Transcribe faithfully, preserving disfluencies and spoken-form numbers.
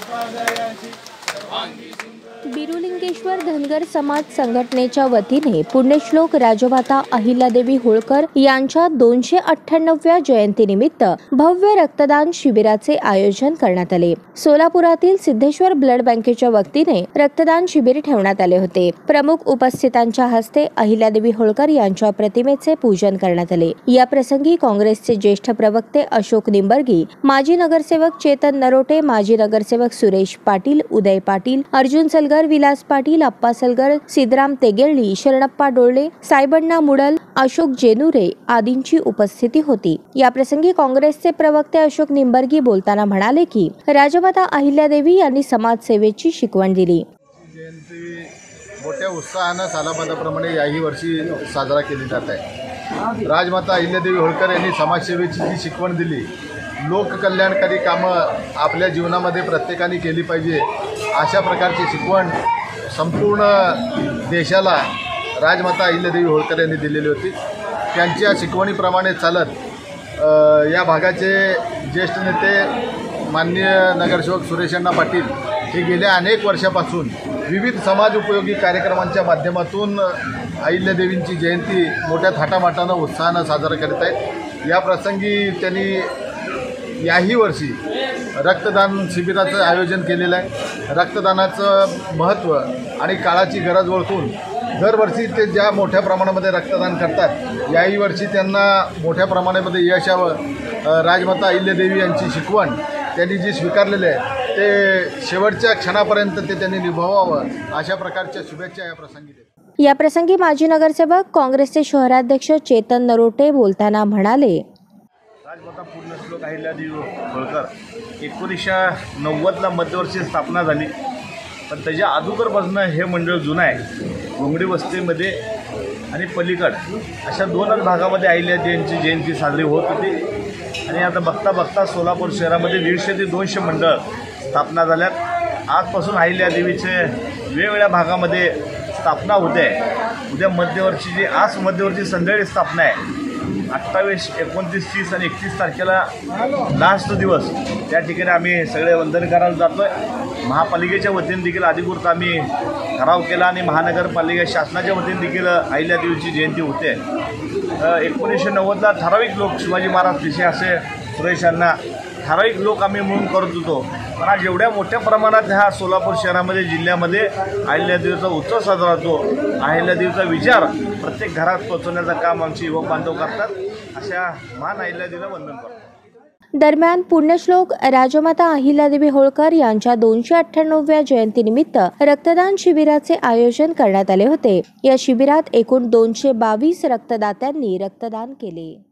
बिरुलिंगेश्वर धनगर समाज संघटनेच्या वतीने पुण्यश्लोक राजमाता अहिल्यादेवी होळकर यांच्या दोनशे अठ्ठ्याण्णवव्या जयंतीनिमित्त भव्य रक्तदान शिबिराचे आयोजन करण्यात आले। सोलापुरातील सिद्धेश्वर ब्लड बँकेच्या वतीने रक्तदान शिबिर ठेवण्यात आले होते। प्रमुख उपस्थितांच्या हस्ते अहिल्यादेवी होळकर यांच्या प्रतिमेचे पूजन करण्यात आले। या प्रसंगी काँग्रेसचे ज्येष्ठ प्रवक्ते अशोक निंबर्गी, माजी नगरसेवक चेतन नरोटे, माजी नगरसेवक सुरेश पाटील, उदय पाटील, अर्जुन सलगर, विलास पाटील, अप्पा सलगर, सिद्धराम तेगेळी, शरणप्पा डोळे, सायबण्णा मुडल, अशोक जेनुरे आदींची उपस्थिती होती। या प्रसंगी काँग्रेसचे प्रवक्ते अशोक निंबर्गी बोलताना म्हणाले की राजमाता अहिल्यादेवी यांनी समाजसेवेची शिकवण दिली। जयंती मोठ्या उत्साहाने सालाबादाप्रमाणे याही वर्षी साजरा केली जात आहे। राजमाता अहिल्यादेवी होळकर यांनी समाजसेवेची जी शिकवण दिली, लोककल्याणकारी कामं आपल्या जीवनामध्ये प्रत्येकाने केली पाहिजे, अशा प्रकारची शिकवण संपूर्ण देशाला राजमाता अहिल्यादेवी होळकर यांनी दिलेली होती। त्यांच्या शिकवणीप्रमाणे चालत या भागाचे ज्येष्ठ नेते माननीय नगरसेवक सुरेशअण्णा पाटील हे गेल्या अनेक वर्षापासून विविध समाज उपयोगी कार्यक्रमांच्या माध्यमातून अहिल्यादेवींची जयंती मोठ्या थाटामाटानं उत्साहानं साजरा करत आहेत। या प्रसंगी त्यांनी याही वर्षी रक्तदान शिबिराचं आयोजन केलेलं आहे। रक्तदानाचं महत्त्व आणि काळाची गरज ओळखून दरवर्षी ते ज्या मोठ्या प्रमाणामध्ये रक्तदान करतात, याही वर्षी त्यांना मोठ्या प्रमाणामध्ये यश यावं। राजमाता अहिल्यादेवी यांची शिकवण त्यांनी जी स्वीकारलेली आहे ते शेवटच्या क्षणापर्यंत ते त्यांनी निभावावं, अशा प्रकारच्या शुभेच्छा या प्रसंगी देतो। या प्रसंगी माजी नगरसेवक काँग्रेसचे शहराध्यक्ष चेतन नरोटे बोलताना म्हणाले, राजमाता पुण्यश्लोक अहिल्यादेवी होळकर एकोणीसशे नव्वदला मध्यवर्षी स्थापना झाली, पण त्याच्या अगोदरपासून हे मंडळ जुनं आहे। घोंगडी वस्तीमध्ये आणि पलीकड अशा दोनच भागामध्ये अहिल्यादेवींची जयंती साजरी होत होती आणि आता बघता बघता सोलापूर शहरामध्ये दीडशे ते दोनशे मंडळ स्थापना झाल्यात। आजपासून अहिल्यादेवीचे वेगवेगळ्या भागामध्ये स्थापना होते। उद्या मध्यवर्षीची आज मध्यवर्षी संध्याकाळी स्थापना आहे। अठ्ठावीस एकोणतीस तीस आणि एकतीस तारखेला लास्ट दिवस त्या ठिकाणी आम्ही सगळे वंदन करायला जातो आहे। महापालिकेच्या वतीने देखील अधिकृत आम्ही ठराव केला आणि महानगरपालिका शासनाच्या वतीने देखील अहिल्यादेवीची जयंती होते। एकोणीसशे नव्वदला ठराविक लोक शिवाजी महाराज विषय असे सुरेशांना ठराविक लोक आम्ही म्हणून करत होतो, पण आज एवढ्या मोठ्या प्रमाणात ह्या सोलापूर शहरामध्ये जिल्ह्यामध्ये अहिल्यादेवीचा उत्सव साजरा होतो। अहिल्यादेवीचा विचार प्रत्येक घरात पोहोचवण्याचं काम आमचे युवक बांधव करतात। अशा महान अहिल्यादेवीला वंदन करतो। दरम्यान पुण्यश्लोक राजमाता अहिल्यादेवी होळकर यांच्या दोनशे अठ्ठ्याण्णवव्या जयंतीनिमित्त रक्तदान शिबिराचे आयोजन करण्यात आले होते। या शिबिरात एकूण दोनशे बावीस रक्तदात्यांनी रक्तदान केले।